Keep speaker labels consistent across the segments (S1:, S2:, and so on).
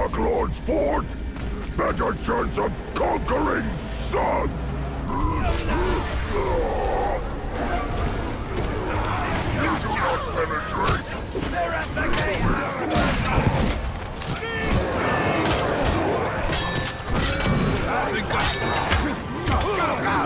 S1: Dark Lord's fort, better chance of conquering, son! You do not penetrate!
S2: They're at the gate! Go, go!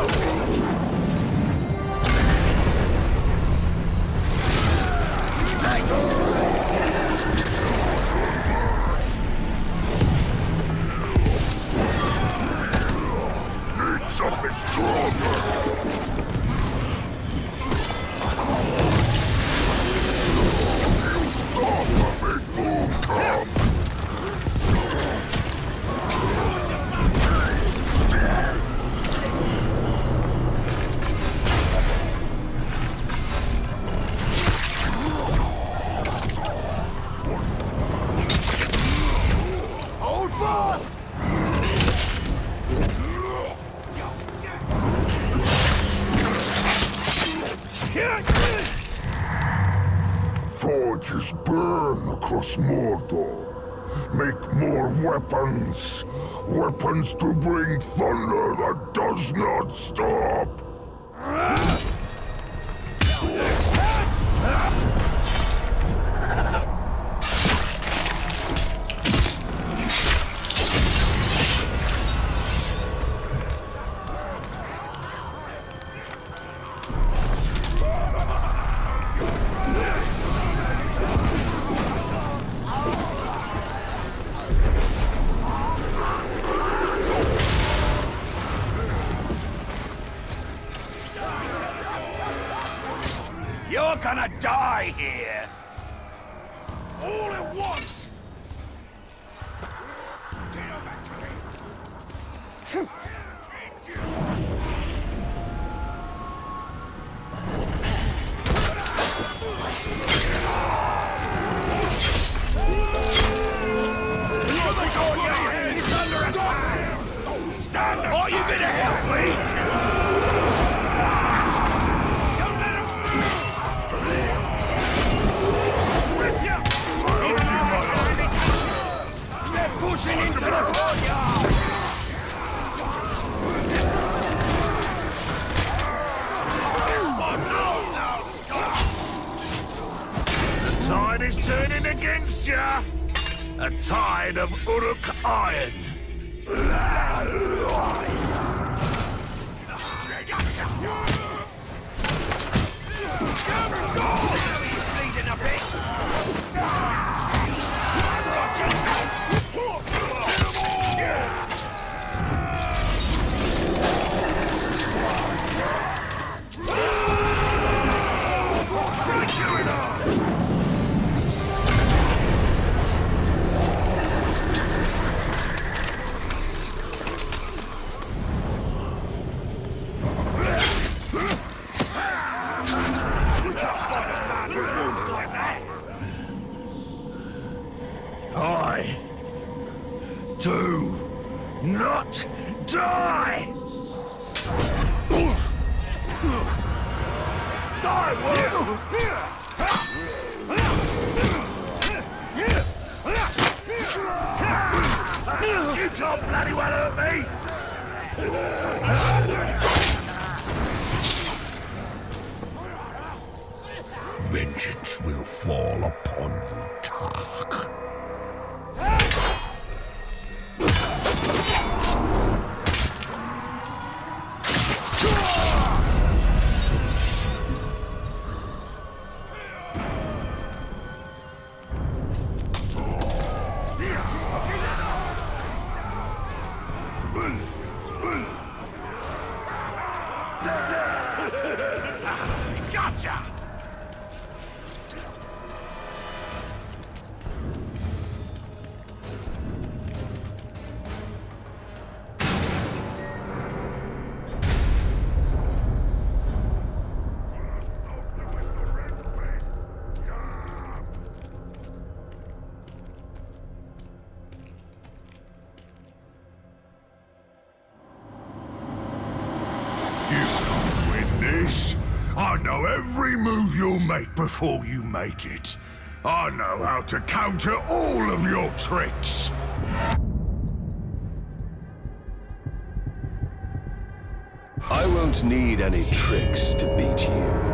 S1: Need something stronger! You stop the big boom come!
S2: Hold fast!
S1: Forges burn across Mordor. Make more weapons. Weapons to bring thunder that does not stop.
S2: You're gonna die here! All at once! Are you gonna help me? They're pushing into the courtyard! The tide is turning against you. A tide of Uruk iron. Bleeding a bit. I do not die! Die, you can't bloody well hurt me!
S1: Vengeance will fall upon you, Tark.
S2: Gotcha!
S1: I know every move you'll make before you make it. I know how to counter all of your tricks.
S3: I won't need any tricks to beat you.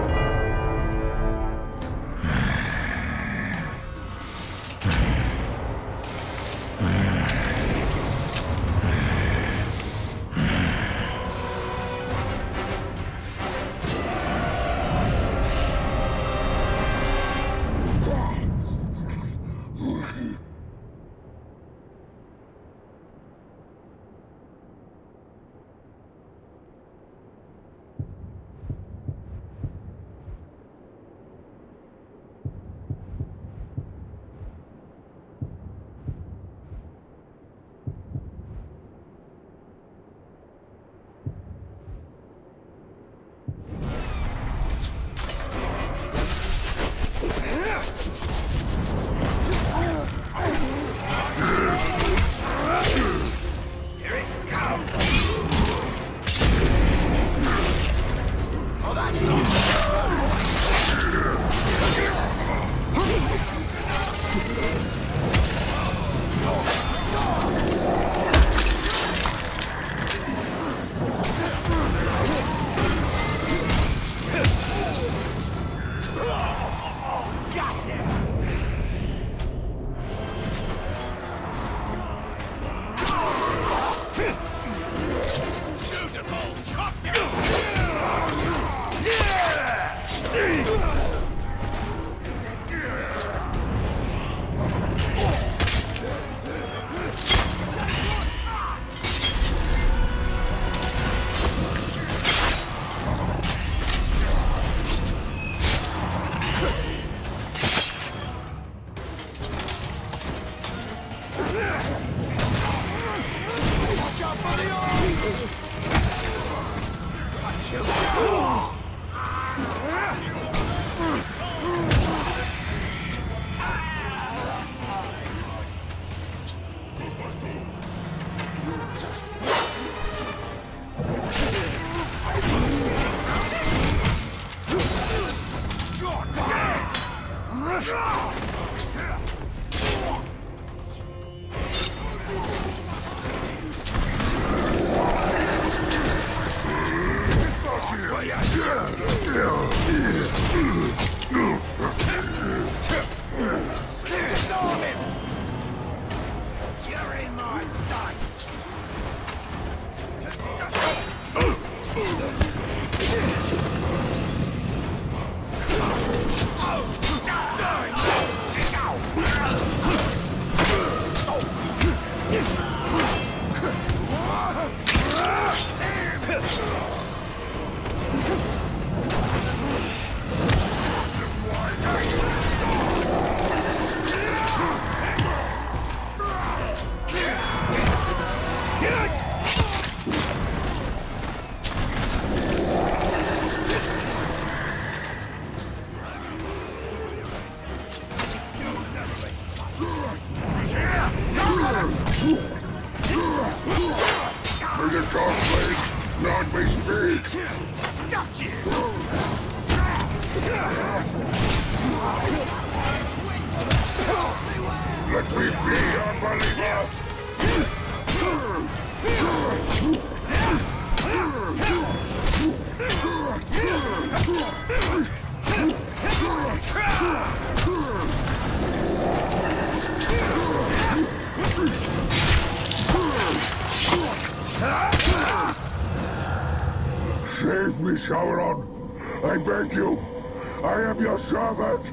S1: Save me, Sauron! I beg you! I am your servant!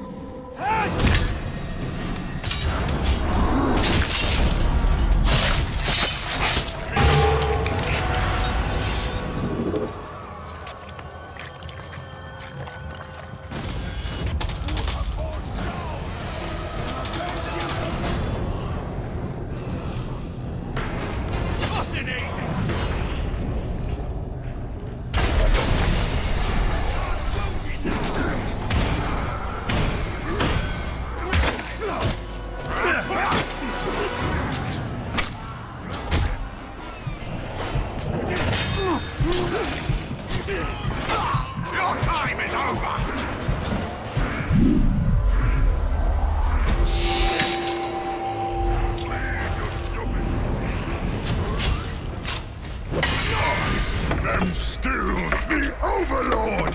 S1: and still the Overlord!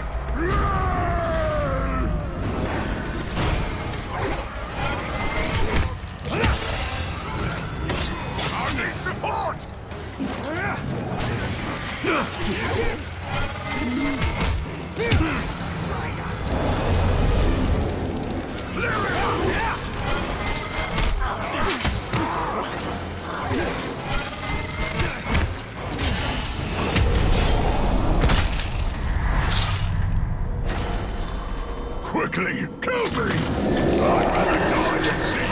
S1: I need support! Quickly, kill me! I'd rather die than see